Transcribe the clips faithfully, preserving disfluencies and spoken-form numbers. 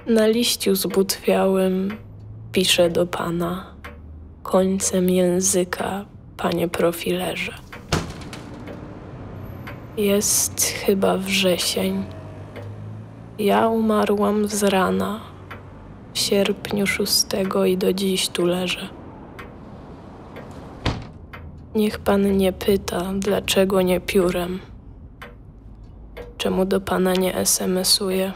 Na liściu zbutwiałym piszę do pana końcem języka, panie profilerze. Jest chyba wrzesień. Ja umarłam z rana w sierpniu szóstego i do dziś tu leżę. Niech pan nie pyta, dlaczego nie piórem, czemu do pana nie esemesuję.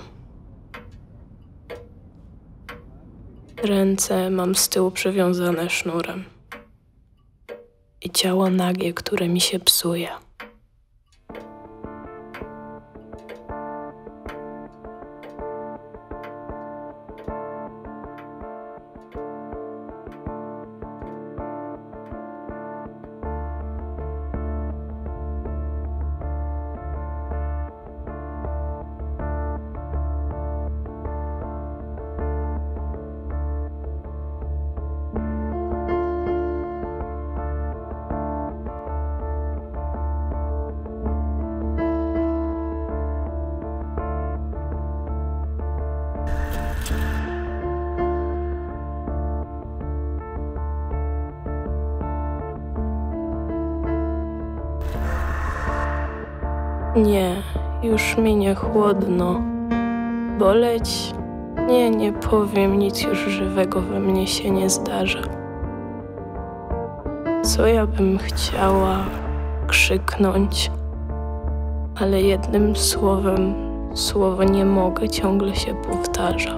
Ręce mam z tyłu przywiązane sznurem i ciało nagie, które mi się psuje. Nie, już mi nie chłodno. Boleć? Nie, nie powiem, nic już żywego we mnie się nie zdarza. Co ja bym chciała krzyknąć, ale jednym słowem słowo nie mogę, ciągle się powtarza.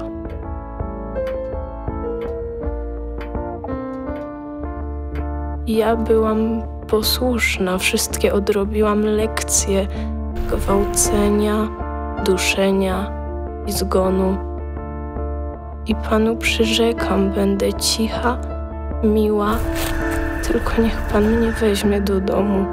Ja byłam posłuszna, wszystkie odrobiłam lekcje gwałcenia, duszenia i zgonu. I panu przyrzekam, będę cicha, miła, tylko niech pan mnie weźmie do domu.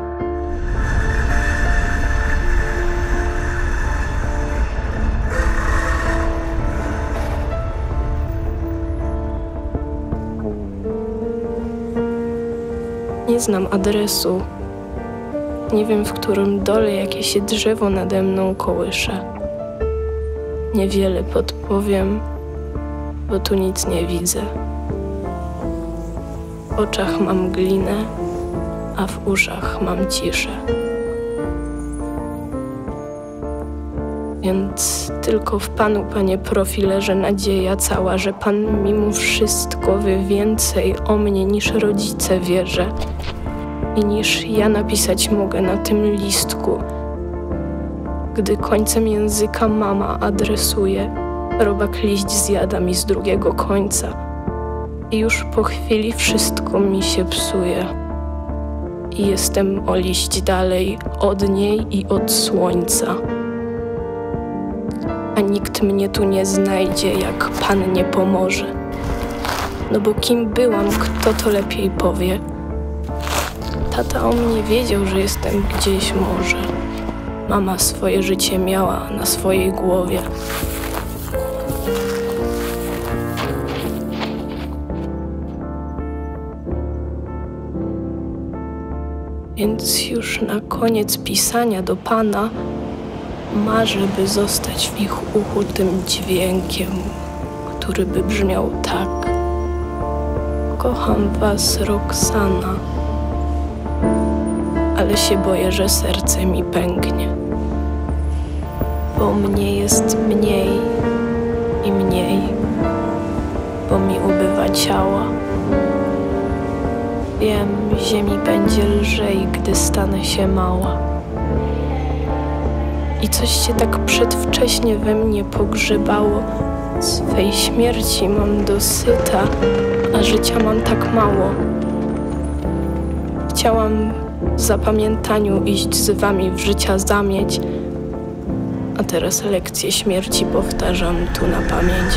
Nie znam adresu. Nie wiem, w którym dole jakieś drzewo nade mną kołysze. Niewiele podpowiem, bo tu nic nie widzę. W oczach mam glinę, a w uszach mam ciszę. Więc tylko w panu, panie profilerze, nadzieja cała, że pan mimo wszystko wie więcej o mnie niż rodzice wierzę i niż ja napisać mogę na tym listku, gdy końcem języka mama adresuje, robak liść zjada mi z drugiego końca i już po chwili wszystko mi się psuje i jestem o liść dalej od niej i od słońca. A nikt mnie tu nie znajdzie, jak pan nie pomoże. No bo kim byłam, kto to lepiej powie? Tata o mnie wiedział, że jestem gdzieś może. Mama swoje życie miała na swojej głowie. Więc już na koniec pisania do pana marzę, by zostać w ich uchu tym dźwiękiem, który by brzmiał tak. Kocham was, Roxana, ale się boję, że serce mi pęknie, bo mnie jest mniej i mniej, bo mi ubywa ciała. Wiem, ziemi będzie lżej, gdy stanę się mała. I coś się tak przedwcześnie we mnie pogrzebało. Swej śmierci mam dosyta, a życia mam tak mało. Chciałam w zapamiętaniu iść z wami w życia zamieć, a teraz lekcje śmierci powtarzam tu na pamięć.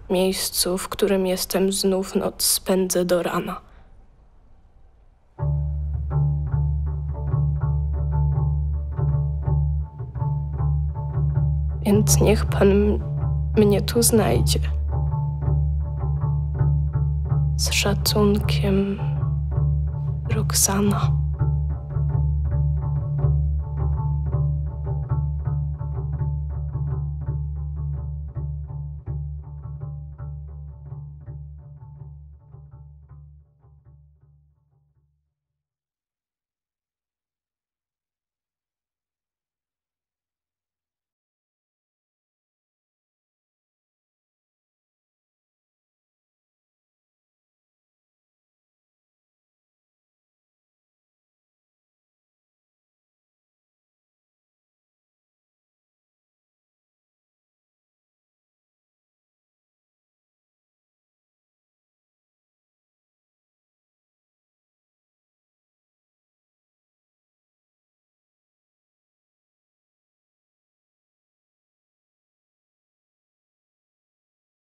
miejscu, w którym jestem znów noc spędzę do rana. Więc niech pan mnie tu znajdzie. Z szacunkiem, Roxana.